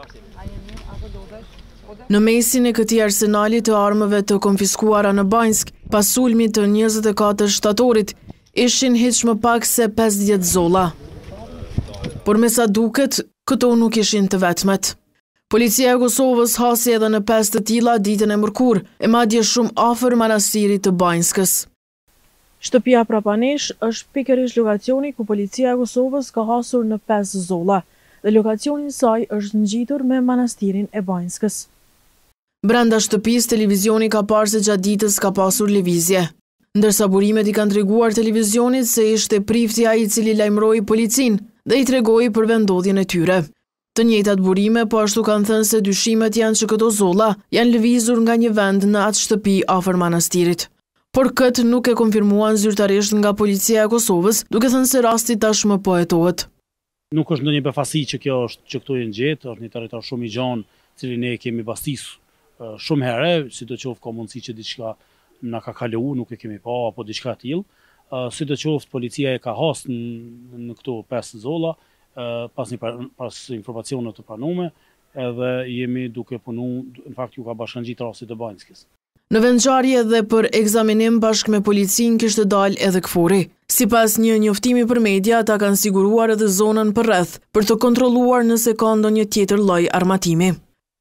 Në mesin e këtij arsenali të armëve të konfiskuara në Banjsk, pas sulmit të 24 shtatorit, ishin hiç më pak se 50 zolla. Por me sa duket, këto nuk ishin të vetmet. Policia e Kosovës hasi edhe në 5 të tilla ditën e mërkurë, e madje shumë afër manastirit të Banjskës. Shtëpia prapanesh është pikërisht lokacioni ku policia e Kosovës ka hasur në 5 zolla, dhe lokacioni i saj është ngjitur me manastirin e Banjskës. Brenda shtëpisë, televizioni ka parë se gjatë ditës ka pasur lëvizje, ndërsa burimet i kanë treguar televizionit se ishte prifti ai i cili lajmëroi policinë dhe i tregoi për vendodhjen e tyre. Të njëjtat burime po ashtu kanë thënë se dyshimet janë që këto zolla janë lëvizur nga një vend në atë shtëpi afër manastirit. Por këtë nuk e konfirmuan zyrtarisht nga policia e Kosovës, duke thënë se rasti tashmë po hetohet. Nuk është ndonjë befasi që kjo është që këtu janë gjetë, është një territor shumë i gjon, cilin ne kemi bastisur shumë herë, sidoqoftë ka mundësi që diçka na ka kaluar, nuk e kemi pa apo diçka e tillë. Sidoqoftë policia e ka hasë në këto 5 zolla, pas informacione të pranuara, edhe jemi duke punuar, në fakt ju ka bashkangjit rasti të Banjskës. Në vendngjarje dhe për ekzaminim bashkë me policinë kishte dalë edhe këfuri. Sipas një njoftimi për media, ata kanë siguruar edhe zonën përreth për të kontrolluar nëse ka ndonjë tjetër lloj armatimi.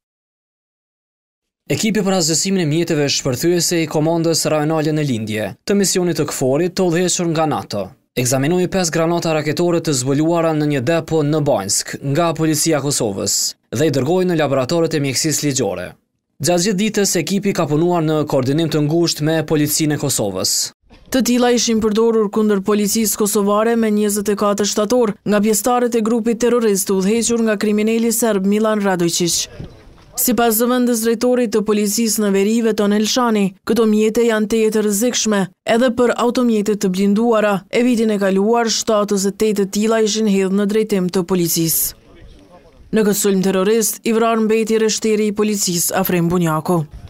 Ekipi për asgjësimin e mjeteve shpërthyese i komandës rajonale në lindje të misionit të këforit të udhëhequr nga NATO ekzaminoi 5 granata raketore të zbuluara në një depo në Banjsk nga policia e Kosovës dhe i dërgoi në laboratoret e mjekësisë ligjore. Gjatë gjithë ditës ekipi ka punuar në koordinim të ngushtë me policinë e Kosovës. Të tilla ishin përdorur kundër policisë kosovare me 24 shtator nga pjesëtarët e grupit terrorist të udhëhequr nga kriminali serb Milan Radojčić. Sipas zëvendës drejtorit të policisë në veri Veton Elshani, këto mjete janë tetë rrezikshme edhe për automjetet të blinduara. E vitin e kaluar, 78 të tilla ishin hedhur në drejtim të policisë. Në këtë sulm terrorist, i vrarë mbeti rreshteri i policisë Afrim Bunjaku.